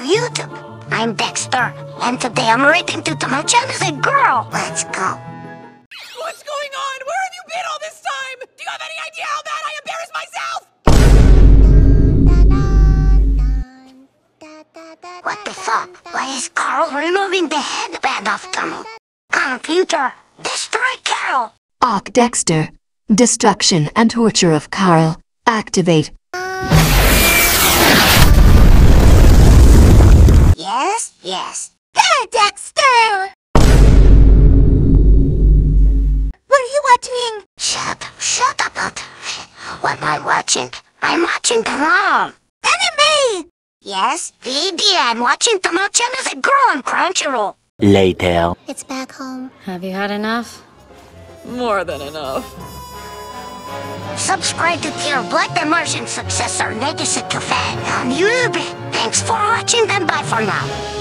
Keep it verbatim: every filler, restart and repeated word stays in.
YouTube. I'm Dexter, and today I'm rating to Tomo-chan as a girl. Let's go. What's going on? Where have you been all this time? Do you have any idea how bad I embarrass myself? What the fuck? Why is Carl removing the headband of Tomo? Computer, destroy Carl! Arc Dexter. Destruction and torture of Carl. Activate. Yes, yes. Hey, Dexter! What are you watching? Shut, shut up. What am I watching? I'm watching Tomo. Anime! Yes, the idea I'm watching Tomo-chan as a girl on Crunchyroll. Later. It's back home. Have you had enough? More than enough. Subscribe to Tier Black the Martian successor Negisa Cafe on YouTube. Thanks for watching and bye for now.